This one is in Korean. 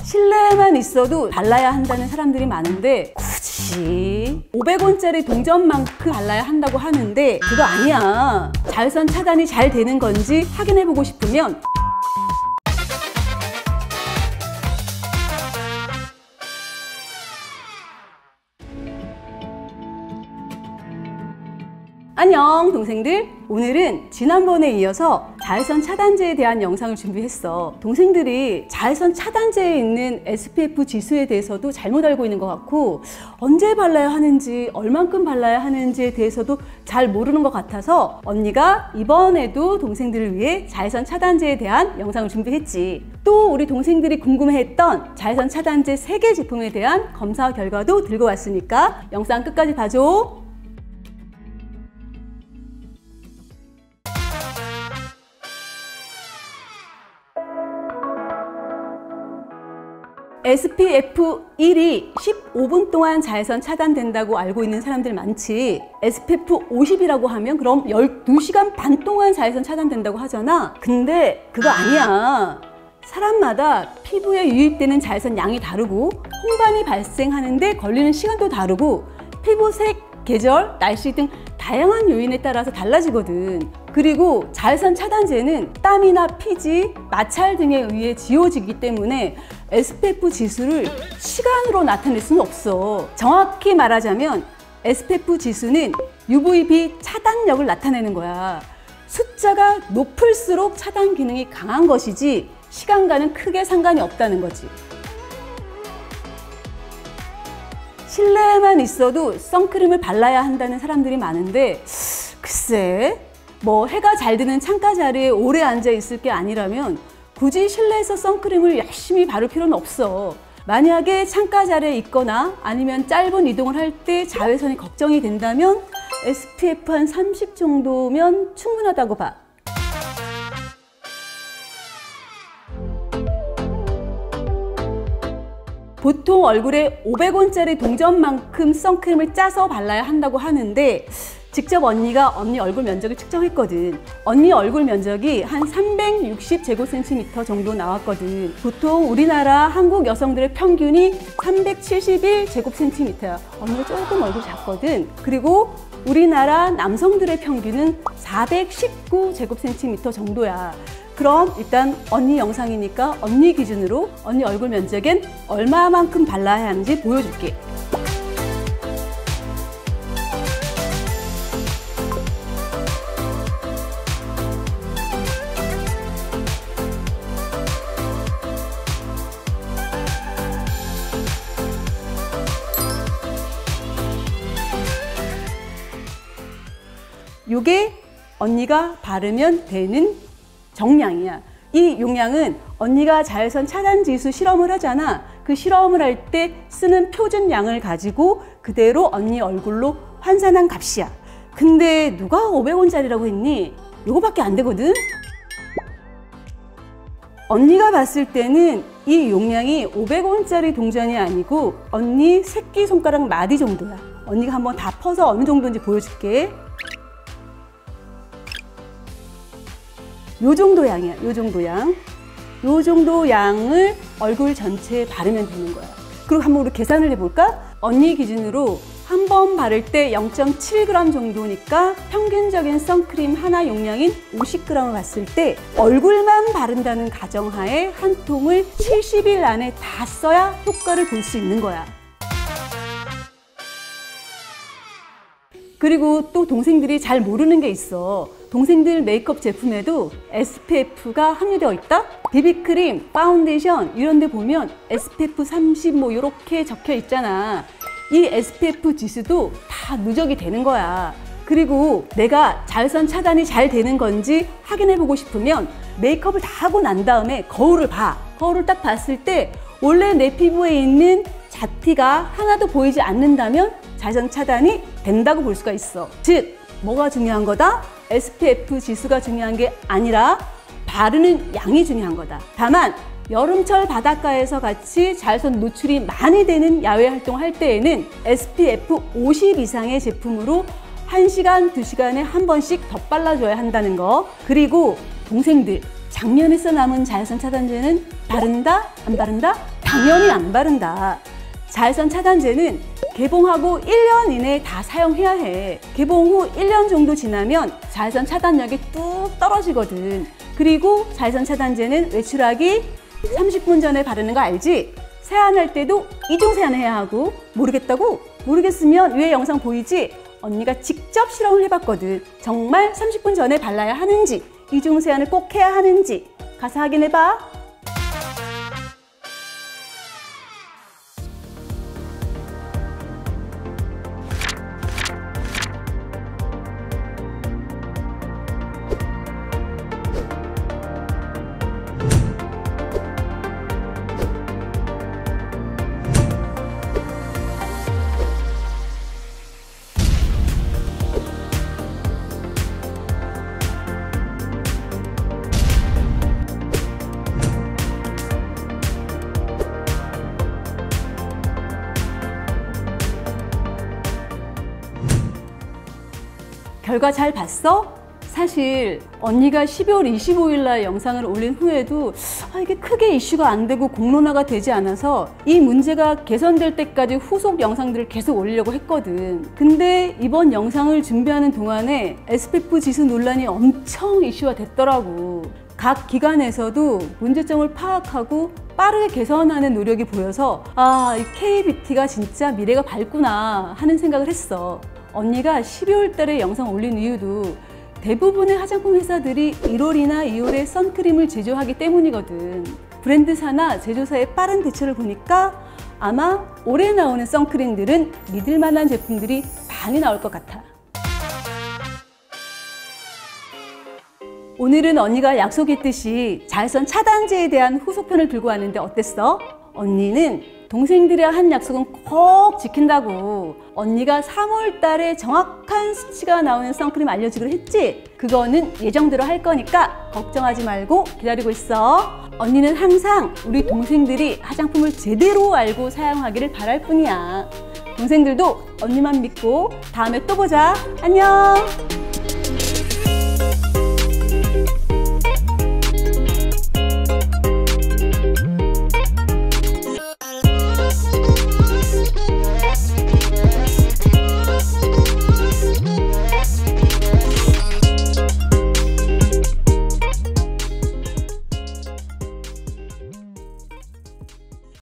실내에만 있어도 발라야 한다는 사람들이 많은데 굳이 500원짜리 동전만큼 발라야 한다고 하는데 그거 아니야. 자외선 차단이 잘 되는 건지 확인해보고 싶으면 안녕 동생들, 오늘은 지난번에 이어서 자외선 차단제에 대한 영상을 준비했어. 동생들이 자외선 차단제에 있는 SPF 지수에 대해서도 잘못 알고 있는 것 같고 언제 발라야 하는지 얼만큼 발라야 하는지에 대해서도 잘 모르는 것 같아서 언니가 이번에도 동생들을 위해 자외선 차단제에 대한 영상을 준비했지. 또 우리 동생들이 궁금해했던 자외선 차단제 3개 제품에 대한 검사 결과도 들고 왔으니까 영상 끝까지 봐줘. SPF 1이 15분 동안 자외선 차단된다고 알고 있는 사람들 많지. SPF 50이라고 하면 그럼 12시간 반 동안 자외선 차단된다고 하잖아. 근데 그거 아니야. 사람마다 피부에 유입되는 자외선 양이 다르고 홍반이 발생하는데 걸리는 시간도 다르고 피부색, 계절, 날씨 등 다양한 요인에 따라서 달라지거든. 그리고 자외선 차단제는 땀이나 피지, 마찰 등에 의해 지워지기 때문에 SPF 지수를 시간으로 나타낼 수는 없어. 정확히 말하자면 SPF 지수는 UVB 차단력을 나타내는 거야. 숫자가 높을수록 차단 기능이 강한 것이지 시간과는 크게 상관이 없다는 거지. 실내에만 있어도 선크림을 발라야 한다는 사람들이 많은데 글쎄, 뭐 해가 잘 드는 창가 자리에 오래 앉아 있을 게 아니라면 굳이 실내에서 선크림을 열심히 바를 필요는 없어. 만약에 창가 자리에 있거나 아니면 짧은 이동을 할 때 자외선이 걱정이 된다면 SPF 한 30 정도면 충분하다고 봐. 보통 얼굴에 500원짜리 동전만큼 선크림을 짜서 발라야 한다고 하는데 직접 언니가 언니 얼굴 면적을 측정했거든. 언니 얼굴 면적이 한 360제곱센티미터 정도 나왔거든. 보통 우리나라 한국 여성들의 평균이 371제곱센티미터야. 언니가 조금 얼굴 작거든. 그리고 우리나라 남성들의 평균은 419제곱센티미터 정도야. 그럼 일단 언니 영상이니까 언니 기준으로 언니 얼굴 면적엔 얼마만큼 발라야 하는지 보여줄게. 요게 언니가 바르면 되는 정량이야. 이 용량은 언니가 자외선 차단 지수 실험을 하잖아. 그 실험을 할 때 쓰는 표준 양을 가지고 그대로 언니 얼굴로 환산한 값이야. 근데 누가 500원짜리라고 했니? 요거밖에 안 되거든? 언니가 봤을 때는 이 용량이 500원짜리 동전이 아니고 언니 새끼손가락 마디 정도야. 언니가 한번 다 퍼서 어느 정도인지 보여줄게. 요 정도 양이야. 요 정도 양. 요 정도 양을 얼굴 전체에 바르면 되는 거야. 그리고 한번 우리 계산을 해볼까? 언니 기준으로 한 번 바를 때 0.7g 정도니까 평균적인 선크림 하나 용량인 50g을 봤을 때 얼굴만 바른다는 가정하에 한 통을 70일 안에 다 써야 효과를 볼 수 있는 거야. 그리고 또 동생들이 잘 모르는 게 있어. 동생들 메이크업 제품에도 SPF가 함유되어 있다? 비비크림, 파운데이션 이런 데 보면 SPF 30 뭐 이렇게 적혀 있잖아. 이 SPF 지수도 다 누적이 되는 거야. 그리고 내가 자외선 차단이 잘 되는 건지 확인해 보고 싶으면 메이크업을 다 하고 난 다음에 거울을 봐. 거울을 딱 봤을 때 원래 내 피부에 있는 잡티가 하나도 보이지 않는다면 자외선 차단이 된다고 볼 수가 있어. 즉, 뭐가 중요한 거다? SPF 지수가 중요한 게 아니라 바르는 양이 중요한 거다. 다만 여름철 바닷가에서 같이 자외선 노출이 많이 되는 야외 활동을 할 때에는 SPF 50 이상의 제품으로 1시간, 2시간에 한 번씩 더 발라줘야 한다는 거. 그리고 동생들, 작년에 써 남은 자외선 차단제는 바른다? 안 바른다? 당연히 안 바른다. 자외선 차단제는 개봉하고 1년 이내에 다 사용해야 해. 개봉 후 1년 정도 지나면 자외선 차단력이 뚝 떨어지거든. 그리고 자외선 차단제는 외출하기 30분 전에 바르는 거 알지? 세안할 때도 이중 세안해야 하고. 모르겠다고? 모르겠으면 위에 영상 보이지? 언니가 직접 실험을 해봤거든. 정말 30분 전에 발라야 하는지, 이중 세안을 꼭 해야 하는지 가서 확인해봐. 결과 잘 봤어? 사실 언니가 12월 25일 날 영상을 올린 후에도 이게 크게 이슈가 안 되고 공론화가 되지 않아서 이 문제가 개선될 때까지 후속 영상들을 계속 올리려고 했거든. 근데 이번 영상을 준비하는 동안에 SPF 지수 논란이 엄청 이슈가 됐더라고. 각 기관에서도 문제점을 파악하고 빠르게 개선하는 노력이 보여서 이 K-뷰티가 진짜 미래가 밝구나 하는 생각을 했어. 언니가 12월 달에 영상 올린 이유도 대부분의 화장품 회사들이 1월이나 2월에 선크림을 제조하기 때문이거든. 브랜드사나 제조사의 빠른 대처를 보니까 아마 올해 나오는 선크림들은 믿을 만한 제품들이 많이 나올 것 같아. 오늘은 언니가 약속했듯이 자외선 차단제에 대한 후속편을 들고 왔는데 어땠어? 언니는 동생들의 한 약속은 꼭 지킨다고. 언니가 3월 달에 정확한 수치가 나오는 선크림 알려주기로 했지? 그거는 예정대로 할 거니까 걱정하지 말고 기다리고 있어. 언니는 항상 우리 동생들이 화장품을 제대로 알고 사용하기를 바랄 뿐이야. 동생들도 언니만 믿고 다음에 또 보자. 안녕.